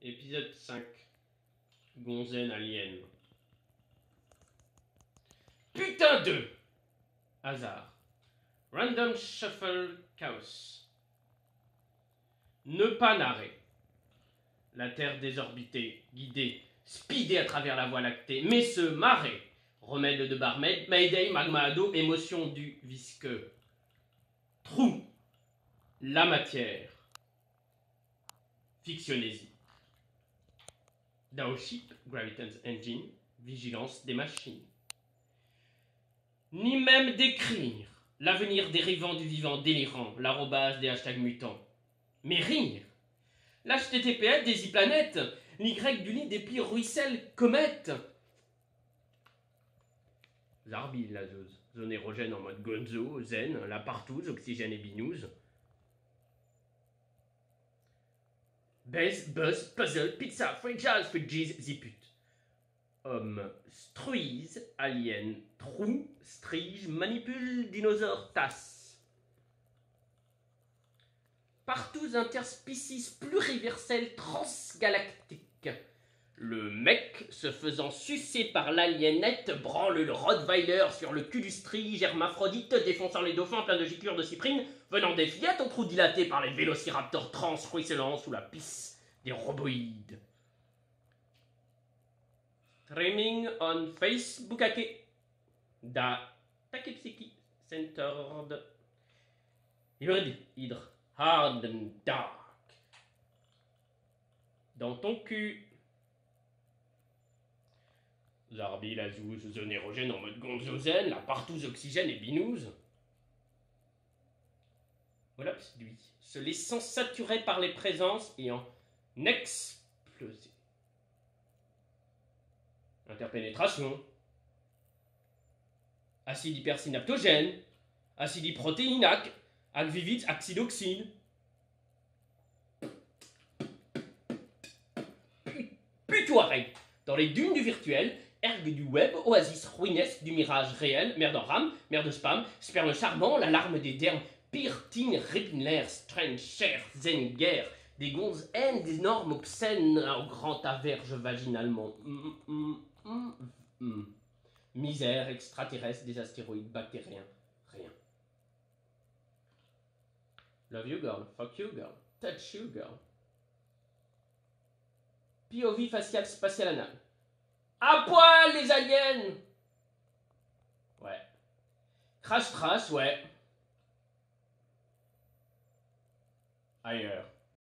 Épisode 5. Gonzen alien. Putain de hasard. Random shuffle chaos. Ne pas narrer. La Terre désorbitée, guidée, speedée à travers la Voie lactée, mais se marrer. Remède de barmaid, mayday, magma à dos, émotion du visqueux. Trou. La matière. Fictionnésie. Daoship, Gravitons Engine, vigilance des machines. Ni même décrire l'avenir dérivant du vivant délirant, l'arrobase des hashtags mutants. Mais rire. L'HTTPS des e-planètes, l'Y du lit des plis ruisselle comète. Zarbi, la zone érogène en mode gonzo, zen, la partouze, oxygène et binouze. Buzz, buzz, puzzle, pizza, fragile, fridges, ziput. Homme, struise, alien, trou, strige, manipule, dinosaure, tasse. Partous interspecies pluriverselle transgalactique. Le mec, se faisant sucer par l'aliénette, branle le Rottweiler sur le cul du strige hermaphrodite, défonçant les dauphins pleins de giclures de cyprine, venant des fillettes au trou dilaté par les vélociraptors trans ruisselant sous la pisse des roboïdes. Streaming on Facebook ake. Da Takepsiki Centered. Hybride, hydre, hard and dark. Dans ton cul. Zarbi, la zouze, zone érogène en mode gonzozène, la partouze, oxygène et binouze. Voilà, lui, se laissant saturer par les présences et en exploser. Interpénétration. Acide hypersynaptogène. Acide hyprotéinaque. Acvivite, axidoxine. Putoireg. Dans les dunes du virtuel, ergue du web, oasis ruinesque du mirage réel, mer en rame, mer de spam, sperme charmant, l'alarme des dermes, Pirtine, Ripnler, Strange, Cher, Zen, Guerre, des gonzes haines, des normes obscènes au grand averge vaginalement. Misère extraterrestre des astéroïdes bactériens. Rien. Love you girl, fuck you girl, touch you girl. POV facial spatial anal. À poil les aliens. Ouais. Crash trash, ouais. Ailleurs.